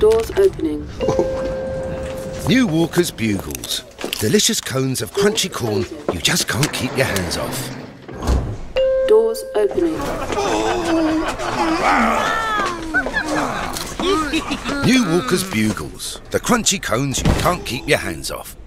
Doors opening. New Walkers Bugles. Delicious cones of crunchy corn you just can't keep your hands off. Doors opening. New Walkers Bugles. The crunchy cones you can't keep your hands off.